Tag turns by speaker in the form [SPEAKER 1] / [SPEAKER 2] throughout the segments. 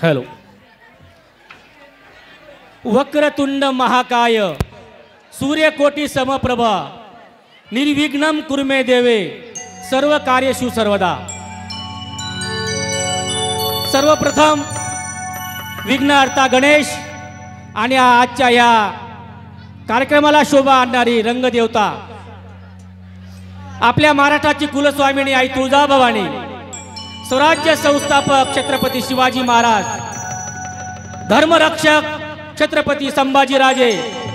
[SPEAKER 1] Hello. Vakratunda महाकाय सूर्यकोटी समप्रभा निर्विघ्नं कुरुमे देवे सर्व कार्येषु सर्वदा. सर्वप्रथम विघ्नहर्ता गणेश आणि आजच्या या कार्यक्रमाला शोभा आणणारी रंगदेवता आपल्या महाराष्ट्राची कुलस्वामिनी आई तुळजाभवानी, स्वराज्य संस्थापक छत्रपती शिवाजी महाराज, धर्मरक्षक छत्रपती संभाजीराजे,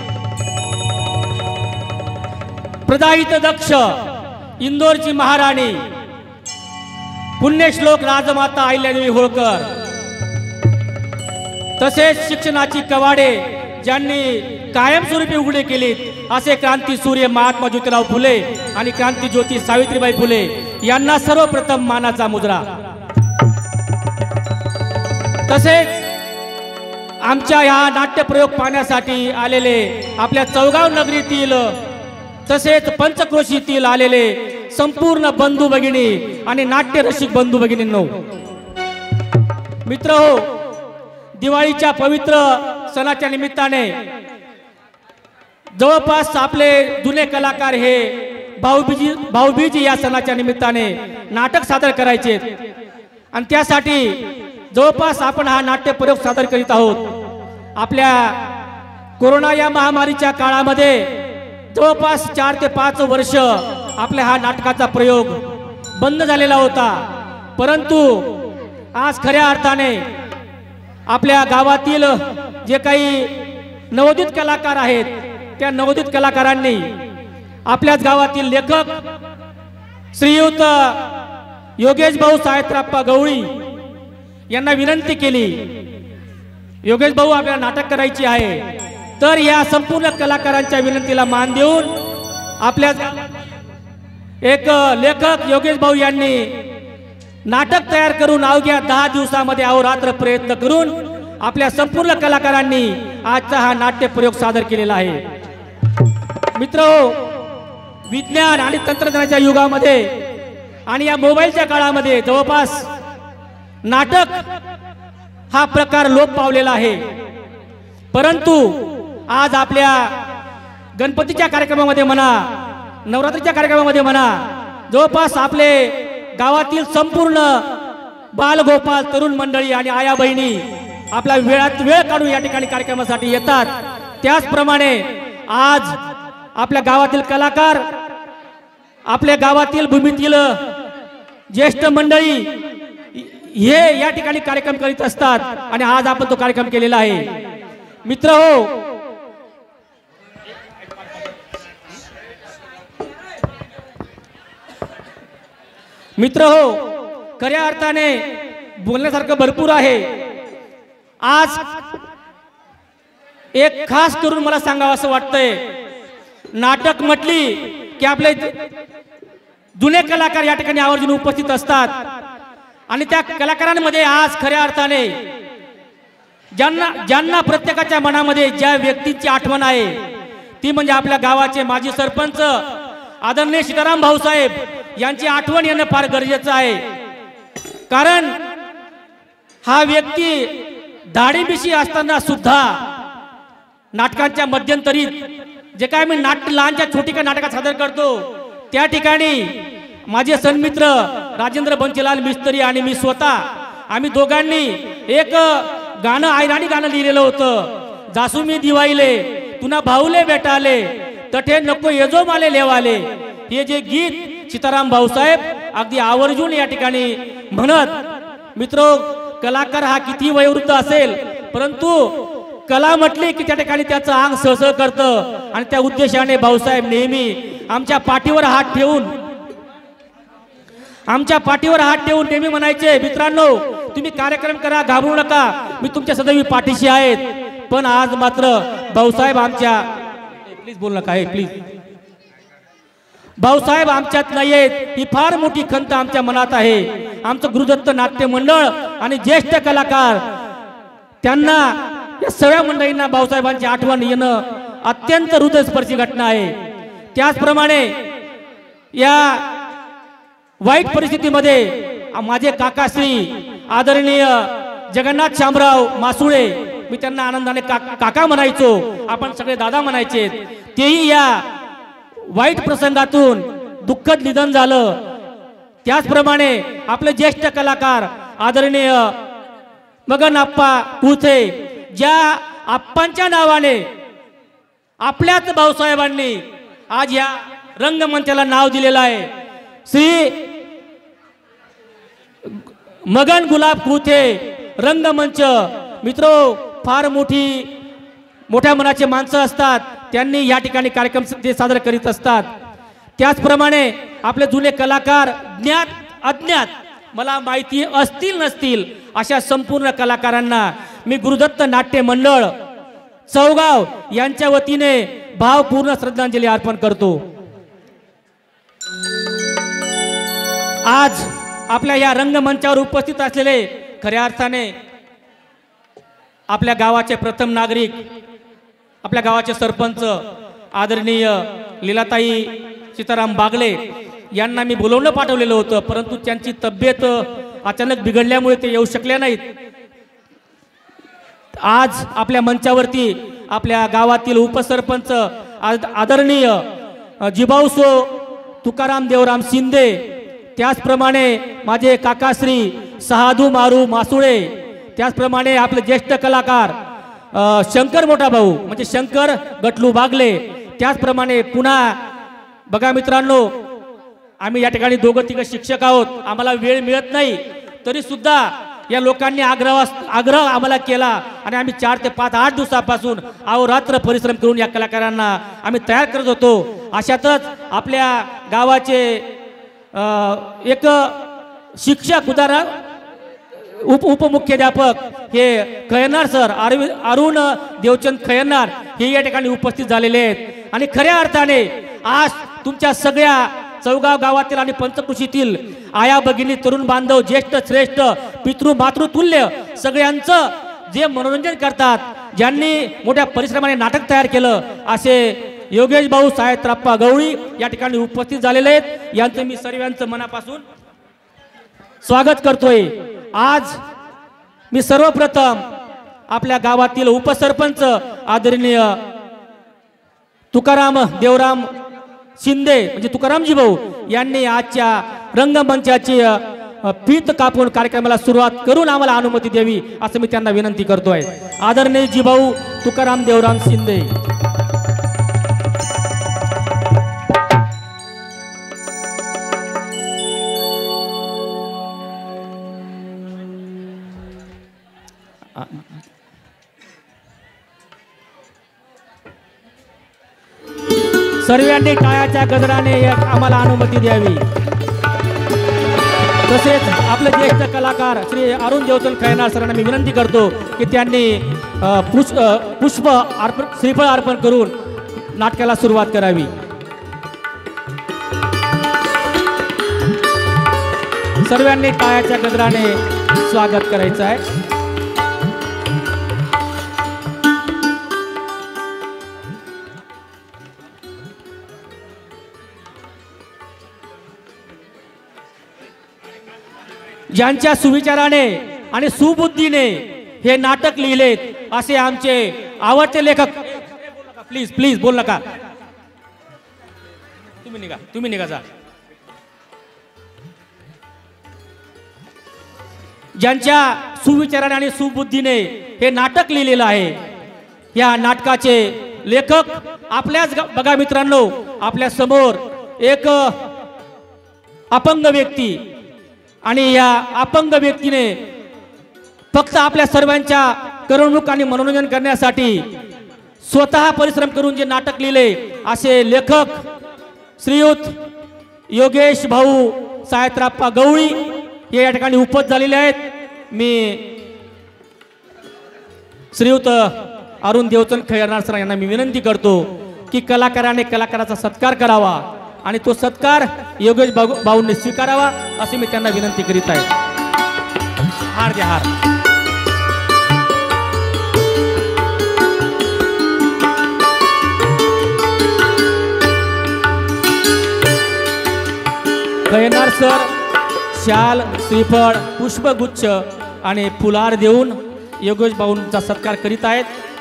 [SPEAKER 1] प्रदायित दक्ष इंदोरची महाराणी, पुण्यश्लोक राजमाता अहिल्यादेवी होळकर, तसेच शिक्षणाची कवाडे ज्यांनी कायमस्वरूपी उघडे केलीत असे क्रांती सूर्य महात्मा ज्योतिराव फुले आणि क्रांती ज्योती सावित्रीबाई फुले यांना सर्वप्रथम मानाचा मुजरा. तसेच आमच्या ह्या नाट्यप्रयोग पाहण्यासाठी आलेले आपल्या चौगाव नगरीतील तसेच पंचक्रोशीतील आलेले संपूर्ण बंधू भगिनी आणि नाट्यरसिक बंधू भगिनींनो, मित्र हो, दिवाळीच्या पवित्र सणाच्या निमित्ताने जवळपास आपले जुने कलाकार हे भाऊबीज या सणाच्या निमित्ताने नाटक सादर करायचे आणि त्यासाठी जवळपास आपण हा नाट्यप्रयोग सादर करीत आहोत. आपल्या कोरोना या महामारीच्या काळामध्ये जवळपास 4 ते 5 वर्ष आपल्या हा नाटकाचा प्रयोग बंद झालेला होता, परंतु आज खऱ्या अर्थाने आपल्या गावातील जे काही नवोदित कलाकार आहेत त्या नवोदित कलाकारांनी आपल्याच गावातील लेखक श्रीयुत योगेश भाऊ सायत्राप्पा गवळी यांना विनंती केली, योगेश भाऊ आपल्याला नाटक करायची आहे. तर या संपूर्ण कलाकारांच्या विनंतीला मान देऊन आपल्या एक लेखक योगेश भाऊ यांनी नाटक तयार करून अवघ्या 10 दिवसामध्ये अहोरात्र प्रयत्न करून आपल्या संपूर्ण कलाकारांनी आजचा हा नाट्य प्रयोग सादर केलेला आहे. मित्रहो, विज्ञान आणि तंत्रज्ञानाच्या युगामध्ये आणि या मोबाईलच्या काळामध्ये जवळपास नाटक हा प्रकार लोप पावलेला आहे, परंतु आज आपल्या गणपतीच्या कार्यक्रमामध्ये म्हणा, नवरात्रीच्या कार्यक्रमामध्ये म्हणा, जवळपास आपले गावातील संपूर्ण बालगोपाल तरुण मंडळी आणि आया बहिणी आपल्या वेळ काढून या ठिकाणी कार्यक्रमासाठी येतात. त्याचप्रमाणे आज आपल्या गावातील कलाकार, आपल्या गावातील भूमीतील ज्येष्ठ मंडळी हे या ठिकाणी कार्यक्रम करीत असतात आणि आज आपण तो कार्यक्रम केलेला आहे. मित्र हो, खऱ्या अर्थाने बोलण्यासारखं भरपूर आहे. आज एक खास करून मला सांगावं असं वाटतंय, नाटक म्हटली की आपले जुने कलाकार या ठिकाणी आवर्जून उपस्थित असतात आणि त्या कलाकारांमध्ये आज खऱ्या अर्थाने ज्यांना प्रत्येकाच्या मनामध्ये ज्या व्यक्तीची आठवण आहे ती म्हणजे आपल्या गावाचे माजी सरपंच आदरणीय सीताराम भाऊसाहेब यांची आठवण येणं फार गरजेचं आहे. कारण हा व्यक्ती दाढीमिशी असताना सुद्धा नाटकांच्या मध्यंतरीत जे काय मी लहानच्या छोटीका नाटकात सादर करतो त्या ठिकाणी माझे सन्मित्र राजेंद्र बंचीलाल मिस्त्री आणि मी स्वतः आम्ही दोघांनी एक गाणं आयराणी गाणं लिहिलेलं होतं. जासू मी दिवाईले तुना भाऊले भेटाले तठे नको येजो माले लेवाले, हे जे गीत सीताराम भाऊसाहेब अगदी आवर्जून या ठिकाणी म्हणत. मित्रो, कलाकार हा किती वयोवृद्ध असेल परंतु कला म्हटली की त्या ठिकाणी त्याचं अंग सळसळ करतं आणि त्या उद्देशाने भाऊसाहेब नेहमी आमच्या पाठीवर हात ठेवून नेहमी म्हणायचे, मित्रांनो तुम्ही कार्यक्रम करा, घाबरू नका, मी तुमच्या सदैवी पाठीशी आहेत. पण आज मात्र भाऊसाहेब आमच्या प्लीज बोल नका प्लीज भाऊसाहेब आमच्यात नाही आहेत, ही फार मोठी खंत आमच्या मनात आहे. आमचं गुरुदत्त नाट्य मंडळ आणि ज्येष्ठ कलाकार त्यांना या सगळ्या मंडळींना भाऊसाहेबांची आठवण येणं अत्यंत हृदयस्पर्शी घटना आहे. त्याचप्रमाणे या वाईट परिस्थितीमध्ये माझे काकाश्री आदरणीय जगन्नाथ शामराव मासुळे, मी त्यांना आनंदाने काका म्हणायचो, आपण सगळे दादा म्हणायचे, तेही या वाईट प्रसंगातून दुःखद निधन झालं। त्याचप्रमाणे आपले ज्येष्ठ कलाकार आदरणीय मगन आप्पा कुथे, ज्या आप्पांच्या नावाने आपल्याच भाऊसाहेबांनी आज या रंगमंचाला नाव दिलेलं आहे, श्री मगन गुलाब कुथे रंगमंच। मित्रो, फार मोठ्या मनाचे माणसं असतात, त्यांनी या ठिकाणी कार्यक्रम ते सादर करीत असतात। त्याचप्रमाणे आपले जुने कलाकार, ज्ञात अज्ञात, मला माहिती असतील नसतील अशा संपूर्ण कलाकारांना मी गुरुदत्त नाट्य मंडळ चौगाव यांच्या वतीने भावपूर्ण श्रद्धांजली अर्पण करतो। आज आपल्या या रंगमंचावर उपस्थित असलेले खऱ्या अर्थाने आपल्या गावाचे प्रथम नागरिक, आपल्या गावाचे सरपंच आदरणीय लीलाताई सीताराम बागले यांना मी बोलवणं पाठवलेलं होतं, परंतु त्यांची तब्येत अचानक बिघडल्यामुळे ते येऊ शकले नाहीत। आज आपल्या मंचावरती आपल्या गावातील उपसरपंच आदरणीय जिबाऊसो तुकाराम देवराम शिंदे, त्याचप्रमाणे माझे काकाश्री सहादू मारू मासुळे, त्याचप्रमाणे आपले ज्येष्ठ कलाकार शंकर मोठा भाऊ म्हणजे शंकर गटलू बागले, त्याचप्रमाणे पुन्हा बघा मित्रांनो, आम्ही या ठिकाणी दोघं तिघं शिक्षक आहोत, आम्हाला वेळ मिळत नाही, तरी सुद्धा या लोकांनी आग्रह आम्हाला केला आणि आम्ही 4 ते 5 8 दिवसापासून अहोरात्र परिश्रम करून या कलाकारांना आम्ही तयार करत होतो। अशातच आपल्या गावाचे एक शिक्षक उपमुख्याध्यापक हे खैरनार सर, अरुण देवचंद खैरनार हे या ठिकाणी उपस्थित झालेले आहेत। आणि खऱ्या अर्थाने आज तुमच्या सगळ्या चौगाव गावातील आणि पंचकृषीतील आया भगिनी, तरुण बांधव, ज्येष्ठ श्रेष्ठ, पितृ मातृतुल्य सगळ्यांचं जे मनोरंजन करतात, ज्यांनी मोठ्या परिश्रमाने नाटक तयार केलं, असे योगेश भाऊ साहेत्राप्पा गवळी या ठिकाणी उपस्थित झालेले आहेत। यांचं मी सर्वांचं मनापासून स्वागत करतोय। आज मी सर्वप्रथम आपल्या गावातील उपसरपंच आदरणीय तुकाराम देवराम शिंदे म्हणजे तुकारामजी भाऊ यांनी आजच्या रंगमंचाची फीत कापून कार्यक्रमाला सुरुवात करून आम्हाला अनुमती द्यावी असं मी त्यांना विनंती करतोय। आदरणीय जीभाऊ तुकाराम देवराम शिंदे। सर्वांनी टाळ्याच्या गजराने आम्हाला अनुमती द्यावी। तसेच आपले ज्येष्ठ कलाकार श्री अरुण देवचंद खैरनार सरांना मी विनंती करतो की त्यांनी पुष्प अर्पण श्रीफळ अर्पण करून नाटकाला सुरुवात करावी। सर्वांनी टाळ्याच्या गजराने स्वागत करायचं आहे। ज्यांच्या सुविचाराने आणि सुबुद्धीने हे नाटक लिहिलेत असे आमचे आवडते लेखक, प्लीज प्लीज बोल नका, तुम्ही निघा जा। ज्यांच्या सुविचाराने आणि सुबुद्धीने हे नाटक लिहिलेलं आहे, या नाटकाचे लेखक आपल्याच बघा मित्रांनो, आपल्या समोर एक अपंग व्यक्ती आणि या अपंग व्यक्तीने फक्त आपल्या सर्वांच्या करमणूक आणि मनोरंजन करण्यासाठी स्वतः परिश्रम करून जे नाटक लिहिले असे लेखक श्रीयुत योगेश भाऊ साहेत्राप्पा गवळी हे या ठिकाणी उपस्थित झालेले आहेत। मी श्रीयुत अरुण देवचंद खैरनार सर यांना मी विनंती करतो की कलाकाराने कलाकाराचा सत्कार करावा आणि तो सत्कार योगेश भाऊंनी स्वीकारावा असे मी त्यांना विनंती करीत आहे। हार द्या हार। खैरनार सर शाल, श्रीफळ, पुष्पगुच्छ आणि फुलहार देऊन योगेश भाऊंचा सत्कार करीत आहेत।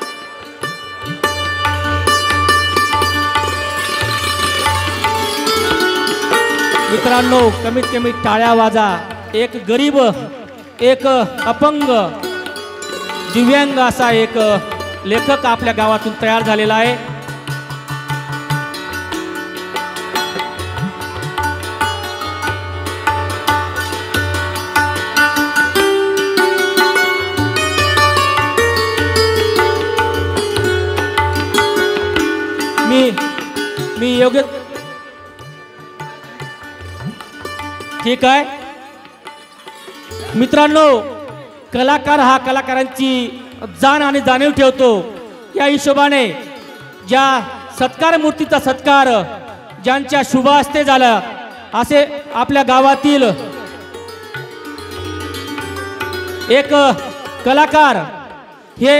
[SPEAKER 1] मित्रांनो, कमीत कमी टाळ्या वाजा। एक गरीब, एक अपंग, दिव्यांग असा एक लेखक आपल्या गावातून तयार झालेला आहे। मी योग्य ठीक आहे। मित्रांनो, कलाकार हा कलाकारांची जाण आणि जाणीव ठेवतो। या हिशोबाने ज्या सत्कार मूर्तीचा सत्कार ज्यांच्या शुभ हस्ते झाला, असे आपल्या गावातील एक कलाकार हे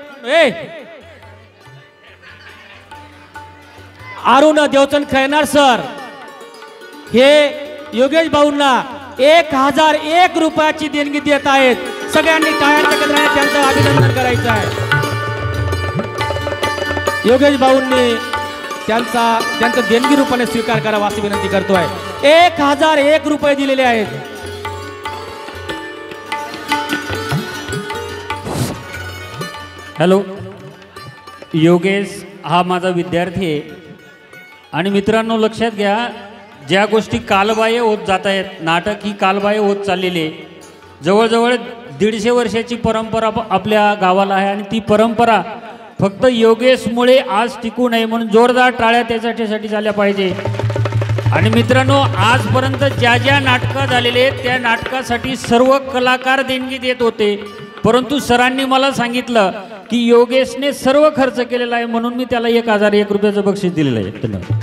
[SPEAKER 1] अरुण देवचंद खैनार सर हे योगेश भाऊंना 1001 रुपयाची देणगी देत आहेत। सगळ्यांनी टाळ्यांच्या गजराने त्यांचं अभिनंदन करायचं आहे। योगेश भाऊंनी त्यांचं देणगी रूपाने स्वीकार करावा अशी विनंती करतोय। 1001 रुपये दिलेले आहेत।
[SPEAKER 2] हॅलो, योगेश हा माझा विद्यार्थी आहे आणि मित्रांनो लक्षात घ्या, ज्या गोष्टी कालबाह्य होत जात आहेत, नाटक ही कालबाह्य होत चाललेली आहे। जवळजवळ 150 वर्षाची परंपरा आपल्या गावाला आहे आणि ती परंपरा फक्त योगेशमुळे आज टिकू नये म्हणून जोरदार टाळ्या त्याच्यासाठी झाल्या पाहिजे। आणि मित्रांनो, आजपर्यंत ज्या ज्या नाटकं झालेले आहेत त्या नाटकासाठी सर्व कलाकार देणगी देत होते, परंतु सरांनी मला सांगितलं की योगेशने सर्व खर्च केलेला आहे म्हणून मी त्याला 1001 रुपयाचं बक्षीस दिलेलं आहे। धन्यवाद।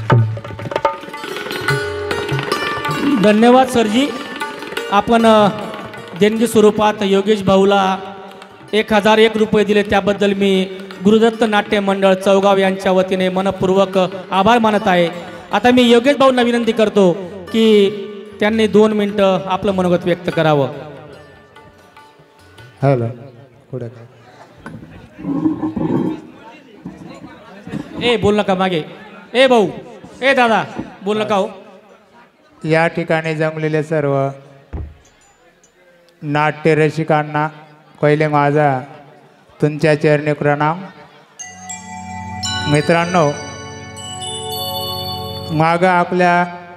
[SPEAKER 1] धन्यवाद सरजी। आपण देणगी स्वरूपात योगेश भाऊला 1001 रुपये दिले, त्याबद्दल मी गुरुदत्त नाट्य मंडळ चौगाव यांच्या वतीने मनपूर्वक आभार मानत आहे। आता मी योगेश भाऊंना विनंती करतो की त्यांनी 2 मिनिटं आपलं मनोगत व्यक्त करावं।
[SPEAKER 3] हॅलो, पुढे
[SPEAKER 1] बोल नका मागे। भाऊ, दादा बोल नका हो।
[SPEAKER 3] या ठिकाणी जमलेले सर्व नाट्य रसिकांना पहिले माझा तुमच्या चरणी प्रणाम। मित्रांनो, मागं आपल्या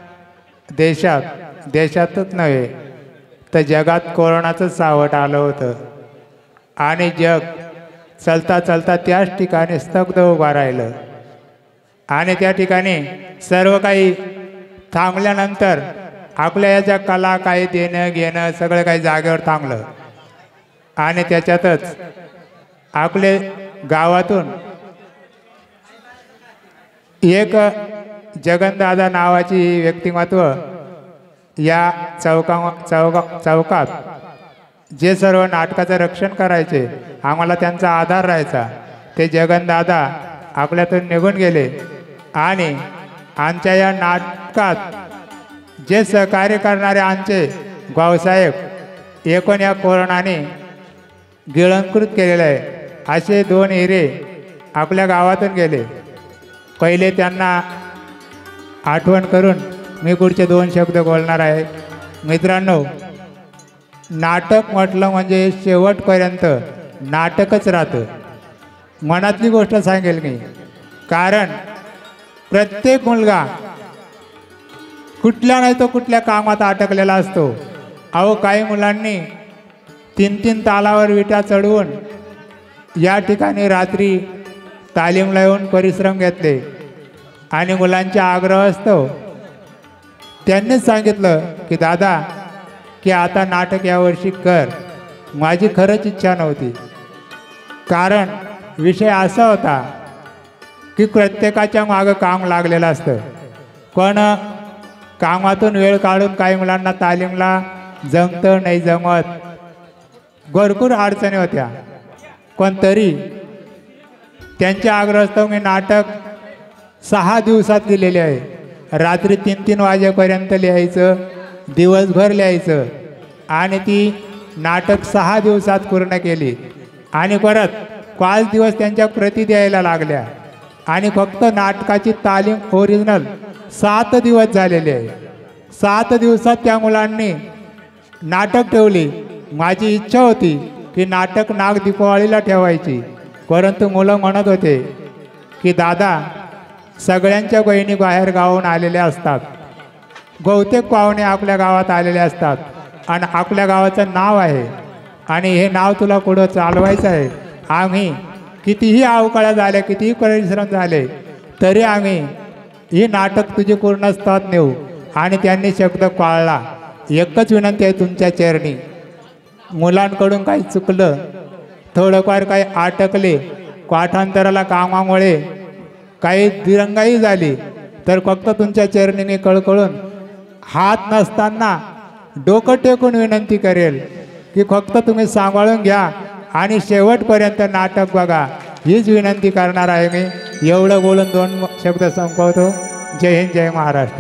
[SPEAKER 3] देशातच नव्हे तर जगात कोरोनाचं सावट आलं होतं आणि जग चलता चलता त्याच ठिकाणी स्तब्ध उभा राहिलं आणि त्या ठिकाणी सर्व काही थांबल्यानंतर आपल्या याच्या कला काही देणं घेणं सगळं काही जागेवर थांबलं आणि त्याच्यातच आपले गावातून एक जगनदादा नावाची व्यक्तिमत्व या चौकात जे सर्व नाटकाचं रक्षण करायचे, आम्हाला त्यांचा आधार राहायचा, ते जगनदादा आपल्यातून निघून गेले आणि आमच्या या नाटकात जे सहकार्य करणारे आमचे भाऊसाहेब एकूण या कोरोनाने गिळंकृत केलेलं आहे। असे 2 हिरे आपल्या गावातून गेले। पहिले त्यांना आठवण करून मी पुढचे 2 शब्द बोलणार आहे। मित्रांनो, नाटक म्हटलं म्हणजे शेवटपर्यंत नाटकच राहतं। मनातली गोष्ट सांगेल मी, कारण प्रत्येक मुलगा कुठल्या नाही तो कुठल्या कामात अटकलेला असतो। अहो, काही मुलांनी 3-3 तालावर विटा चढवून या ठिकाणी रात्री तालीमला येऊन परिश्रम घेतले आणि मुलांचा आग्रह असतो, त्यांनीच सांगितलं की दादा की आता नाटक यावर्षी कर। माझी खरंच इच्छा नव्हती, कारण विषय असा होता की प्रत्येकाच्या मागं काम लागलेलं असतं, पण कामातून वेळ काढून काही मुलांना तालीमला जमतं नाही जमत, भरपूर अडचणी होत्या, पण तरी त्यांच्या आग्रहास्तव मी नाटक 6 दिवसात लिहिलेले आहे। रात्री 3-3 वाजेपर्यंत लिहायचं, दिवसभर लिहायचं आणि ती नाटक 6 दिवसात पूर्ण केली आणि परत 5 दिवस त्यांच्या प्रती द्यायला लागल्या आणि फक्त नाटकाची तालीम ओरिजिनल 7 दिवस झालेले आहे. 7 दिवसात त्या मुलांनी नाटक ठेवली. माझी इच्छा होती की नाटक नाग दीपावळीला ठेवायची, परंतु मुलं म्हणत होते की दादा सगळ्यांच्या बहिणी बाहेर गावाहून आलेल्या असतात, बहुतेक पाहुणे आपल्या गावात आलेले असतात आणि आपल्या गावाचं नाव आहे आणि हे नाव तुला पुढं चालवायचं आहे. आम्ही कितीही अवकाळ्या झाल्या, कितीही परिश्रम झाले तरी आम्ही ही नाटक तुझी पूर्णत्वास नेऊ. आणि त्यांनी शब्द पाळला. एकच विनंती आहे तुमच्या चरणी, मुलांकडून काही चुकलं, थोडंफार काही अटकले, पाठांतराला कामामुळे काही दिरंगाई झाली तर फक्त तुमच्या चरणीने कळकळून हात नसताना डोकं टेकून विनंती करेल की फक्त तुम्ही सांभाळून घ्या आणि शेवटपर्यंत नाटक बघा, हीच विनंती करणार आहे मी. एवढं बोलून 2 शब्द संपवतो. जय हिंद, जय महाराष्ट्र.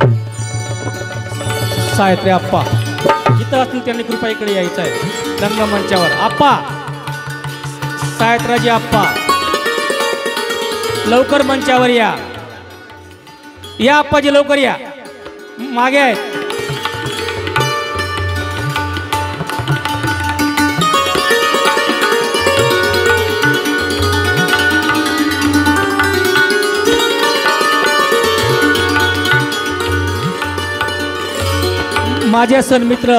[SPEAKER 1] सायत्रे आप्पा जिथं असतील त्यांनी कृपा इकडे यायचं आहे रंगमंचावर. आप्पा, सायत्राजी आप्पा लवकर मंचावर या. या आप्पाजी लवकर या, मागे आहेत. माझे सन्मित्र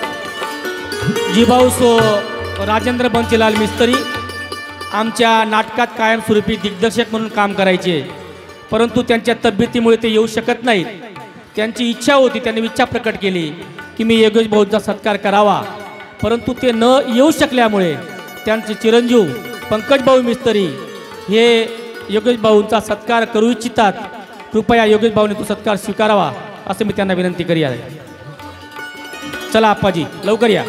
[SPEAKER 1] जिभाऊ सो राजेंद्र बंसीलाल मिस्त्री आमच्या नाटकात कायमस्वरूपी दिग्दर्शक म्हणून काम करायचे, परंतु त्यांच्या तब्येतीमुळे ते येऊ शकत नाहीत. त्यांची इच्छा होती, त्यांनी इच्छा प्रकट केली की मी योगेश भाऊंचा सत्कार करावा, परंतु ते न येऊ शकल्यामुळे त्यांचे चिरंजीव पंकज भाऊ मिस्त्री हे योगेश भाऊंचा सत्कार करू इच्छितात. कृपया योगेश भाऊने तो सत्कार स्वीकारावा असं मी त्यांना विनंती करी आहे. चला आप्पाजी लवकर या.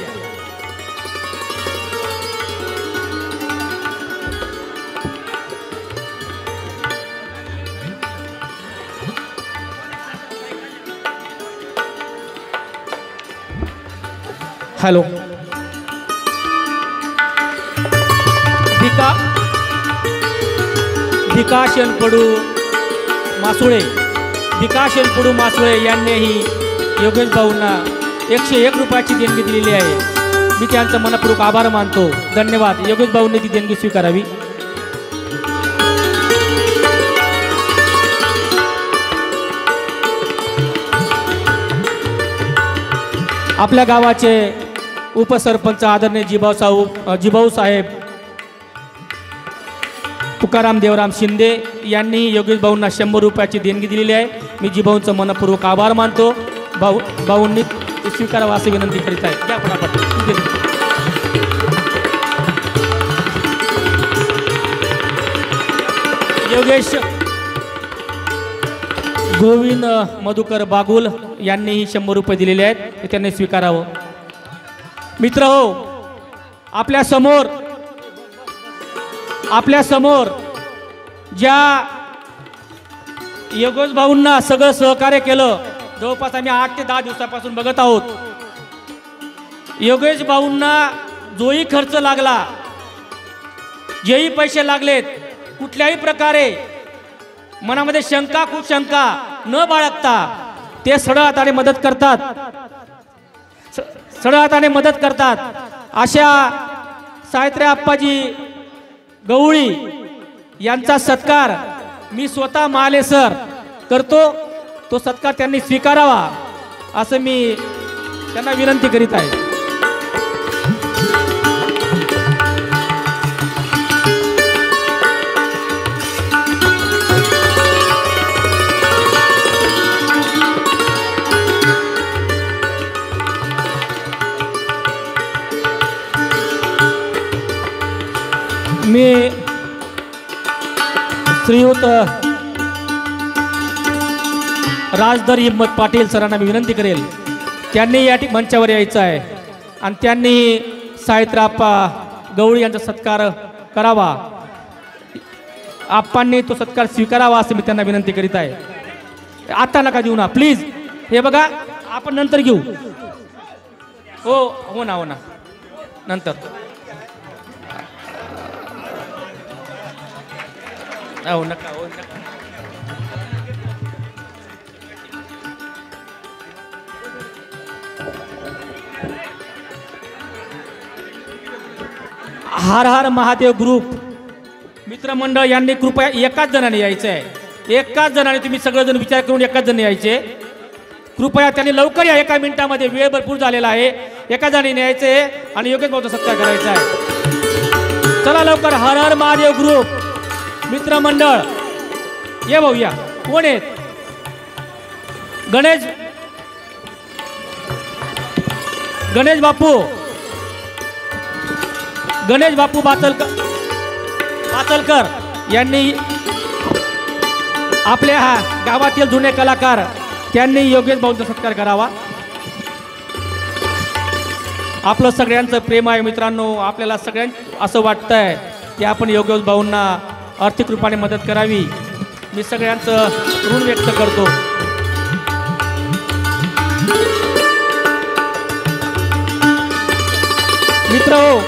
[SPEAKER 1] हॅलो, भिकाशन पडू मासुळे यांनीही योगेश भाऊंना 101 रुपयाची देणगी दिलेली आहे. मी त्यांचा मनपूर्वक आभार मानतो. धन्यवाद. योगेश भाऊंनी ती देणगी स्वीकारावी. आपल्या गावाचे उपसरपंच आदरणीय जिभाऊ साहेब तुकाराम देवराम शिंदे यांनी योगेश भाऊंना 100 रुपयाची देणगी दिलेली आहे. मी जिभाऊंचं मनपूर्वक आभार मानतो. भाऊंनी स्वीकारावा अशी विनंती करीत आहे. या पटापट. योगेश गोविंद मधुकर बागुल यांनीही 100 रुपये दिलेले आहेत, ते त्यांनी स्वीकारावं. मित्र हो, आपल्या समोर ज्या योगेश भाऊंना सगळं सहकार्य केलं, जवळपास आम्ही 8 ते 10 दिवसापासून बघत आहोत. योगेश भाऊंना जोही खर्च लागला, जेही पैसे लागलेत, कुठल्याही प्रकारे मनामध्ये कुशंका न बाळगता ते सरळ हाताने मदत करतात. अशा सायत्रे आप्पाजी गवळी यांचा सत्कार मी स्वतः महाले सर करतो. तो सत्कार त्यांनी स्वीकारावा असं मी त्यांना विनंती करीत आहे. मी श्रीयुत राजदर हिम्मत पाटील सरांना मी विनंती करेल, त्यांनी या मंचावर यायचं आहे आणि त्यांनी सायत्रे आप्पा गवळी यांचा सत्कार करावा. आप्पांनी तो सत्कार स्वीकारावा असं मी त्यांना विनंती करीत आहे. आता नका देऊ ना प्लीज. हे बघा आपण नंतर घेऊ. हो ना. नंतर हो नका हो नका. हर हर महादेव ग्रुप मित्रमंडळ यांनी कृपया एकाच जणाने यायचं आहे. एकाच जणाने तुम्ही सगळेजण विचार करून एकाच जण यायचे. कृपया त्यांनी लवकर या. 1 मिनिटामध्ये वेळ भरपूर झालेला आहे. एका जणाने यायचं आहे आणि योगेश भाऊचा सत्कार करायचा आहे. चला लवकर. हर हर महादेव ग्रुप मित्रमंडळ ये भाऊ या. कोण आहेत? गणेश बापू बाचलकर यांनी आपल्या गावातील जुने कलाकार त्यांनी योगेश भाऊंचा सत्कार करावा. आपलं सगळ्यांचं प्रेम आहे मित्रांनो. आपल्याला सगळ्यांना असं वाटतंय की आपण योगेश भाऊंना आर्थिक रूपाने मदत करावी. मी सगळ्यांचं ऋण व्यक्त करतो. मित्र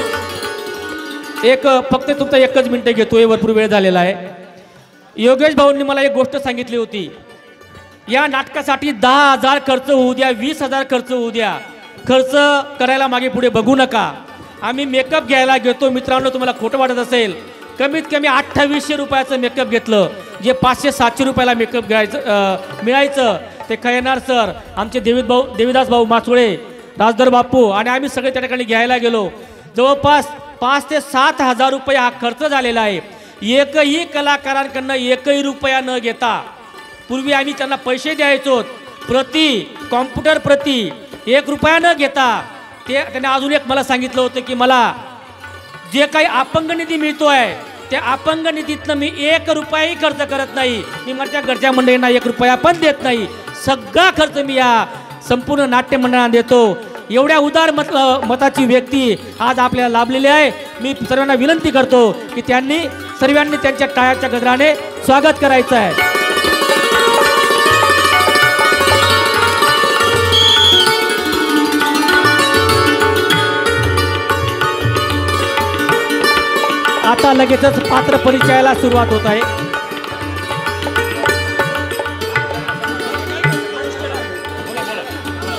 [SPEAKER 1] फक्त तुमचा 1 मिनिट घेतोय. भरपूर वेळ झालेला आहे. योगेश भाऊंनी मला एक गोष्ट सांगितली होती. या नाटकासाठी 10,000 खर्च होऊ द्या, 20,000 खर्च होऊ द्या, खर्च करायला मागे पुढे बघू नका. आम्ही मेकअप घ्यायला घेतो. मित्रांनो तुम्हाला खोटं वाटत असेल, कमीत कमी 2800 रुपयाचं मेकअप घेतलं. जे 500-700 रुपयाला मेकअप मिळायचं ते खैनार सर, आमचे देवीदास भाऊ मासुळे, राजदर बापू आणि आम्ही सगळे त्या ठिकाणी घ्यायला गेलो. जवळपास 5,000 ते 7,000 रुपये हा खर्च झालेला आहे. एकही कलाकारांकडनं 1 रुपया न घेता. पूर्वी आम्ही त्यांना पैसे द्यायचो कॉम्प्युटर प्रति 1 रुपया न घेता. त्याने अजून एक मला सांगितलं होतं की मला जे काही अपंग निधी मिळतोय त्या अपंग निधीतनं मी 1 रुपयाही खर्च करत नाही. मी माझ्या घरच्या मंडळींना 1 रुपया पण देत नाही. सगळा खर्च मी या संपूर्ण नाट्य मंडळांना देतो. एवढ्या उदार मताची व्यक्ती आज आपल्याला लाभलेली आहे. मी सर्वांना विनंती करतो की सर्वांनी त्यांच्या टाळ्याच्या गजराने स्वागत करायचं आहे. आता लगेचच पात्र परिचयाला सुरुवात होत आहे.